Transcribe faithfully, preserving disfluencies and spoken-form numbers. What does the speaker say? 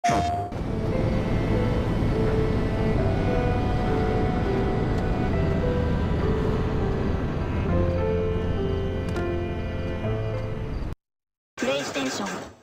プレイステーション